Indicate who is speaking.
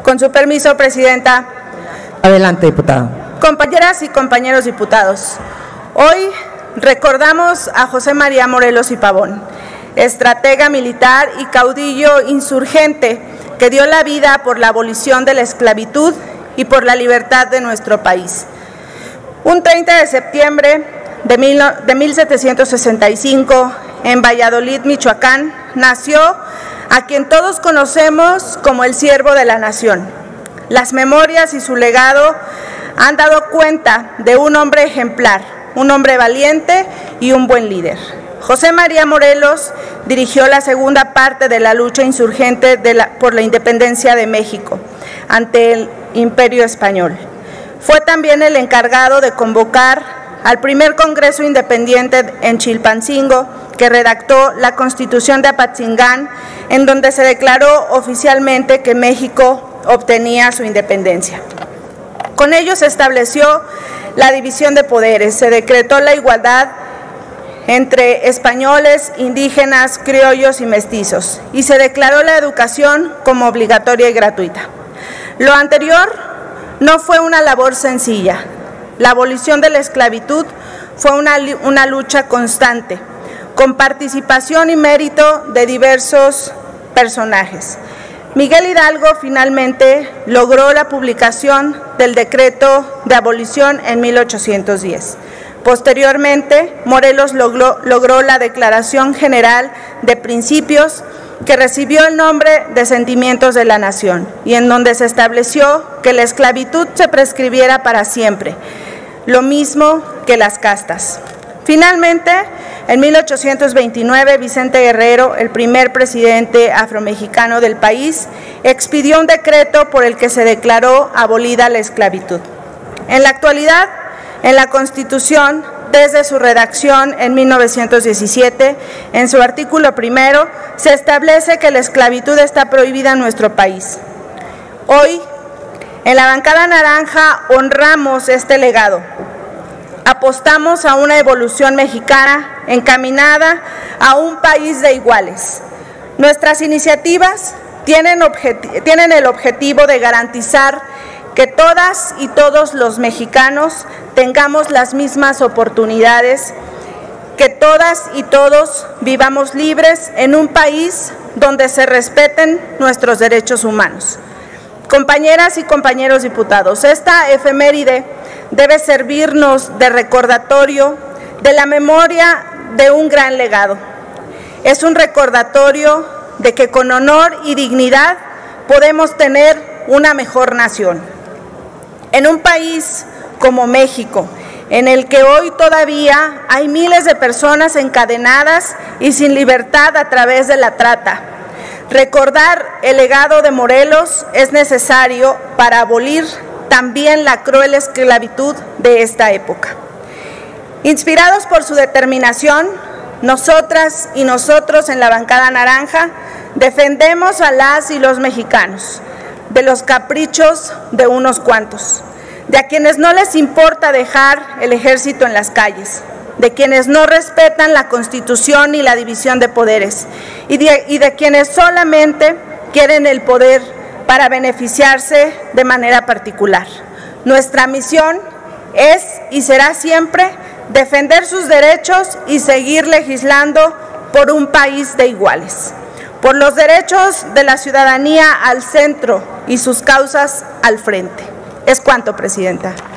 Speaker 1: Con su permiso, Presidenta.
Speaker 2: Adelante, diputada.
Speaker 1: Compañeras y compañeros diputados, hoy recordamos a José María Morelos y Pavón, estratega militar y caudillo insurgente que dio la vida por la abolición de la esclavitud y por la libertad de nuestro país. Un 30 de septiembre de 1765, en Valladolid, Michoacán, nació a quien todos conocemos como el siervo de la nación. Las memorias y su legado han dado cuenta de un hombre ejemplar, un hombre valiente y un buen líder. José María Morelos dirigió la segunda parte de la lucha insurgente por la independencia de México ante el Imperio Español. Fue también el encargado de convocar al primer Congreso Independiente en Chilpancingo, que redactó la Constitución de Apatzingán, en donde se declaró oficialmente que México obtenía su independencia. Con ello se estableció la división de poderes, se decretó la igualdad entre españoles, indígenas, criollos y mestizos, y se declaró la educación como obligatoria y gratuita. Lo anterior no fue una labor sencilla. La abolición de la esclavitud fue una lucha constante, con participación y mérito de diversos personajes. Miguel Hidalgo finalmente logró la publicación del decreto de abolición en 1810. Posteriormente, Morelos logró la Declaración General de Principios, que recibió el nombre de Sentimientos de la Nación, y en donde se estableció que la esclavitud se prescribiera para siempre, lo mismo que las castas. Finalmente, en 1829, Vicente Guerrero, el primer presidente afromexicano del país, expidió un decreto por el que se declaró abolida la esclavitud. En la actualidad, en la Constitución, desde su redacción en 1917, en su artículo primero, se establece que la esclavitud está prohibida en nuestro país. Hoy, en la bancada naranja, honramos este legado. Apostamos a una evolución mexicana encaminada a un país de iguales. Nuestras iniciativas tienen el objetivo de garantizar que todas y todos los mexicanos tengamos las mismas oportunidades, que todas y todos vivamos libres en un país donde se respeten nuestros derechos humanos. Compañeras y compañeros diputados, esta efeméride debe servirnos de recordatorio de la memoria de un gran legado. Es un recordatorio de que con honor y dignidad podemos tener una mejor nación. En un país como México, en el que hoy todavía hay miles de personas encadenadas y sin libertad a través de la trata, recordar el legado de Morelos es necesario para abolir también la cruel esclavitud de esta época. Inspirados por su determinación, nosotras y nosotros en la bancada naranja defendemos a las y los mexicanos de los caprichos de unos cuantos, de a quienes no les importa dejar el ejército en las calles, de quienes no respetan la Constitución y la división de poderes, y de quienes solamente quieren el poder para beneficiarse de manera particular. Nuestra misión es y será siempre defender sus derechos y seguir legislando por un país de iguales, por los derechos de la ciudadanía al centro y sus causas al frente. Es cuanto, Presidenta.